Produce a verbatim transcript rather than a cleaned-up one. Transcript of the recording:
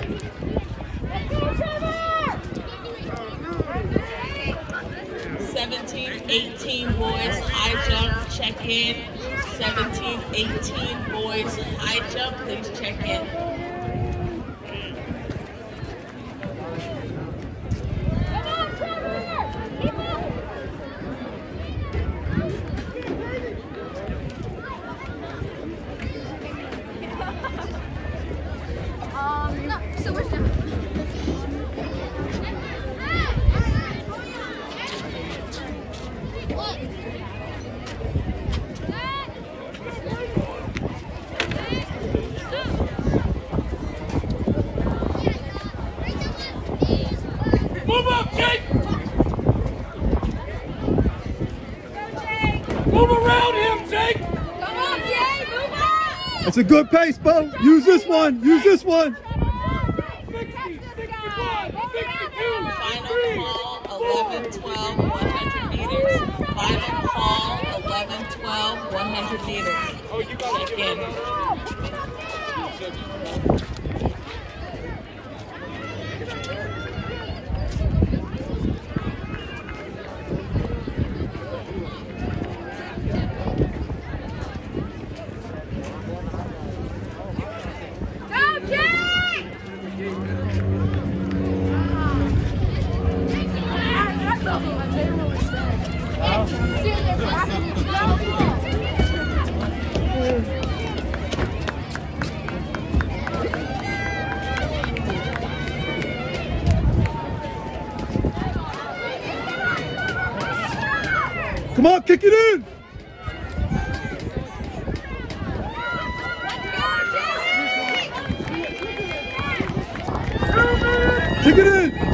seventeen eighteen boys, high jump, check in. seventeen eighteen boys, high jump, please check in. Um, no, so where's that? Move up, Jake! Move around him, Jake! Come on, Jay, move on! That's a good pace, Bo. Use this one. Use this one. sixty, sixty-one, sixty-two, Final call, eleven twelve, one hundred meters. Final call, eleven twelve, one hundred meters. Oh, you got Check in. Go, Jay! Come on, kick it in. Kick it in.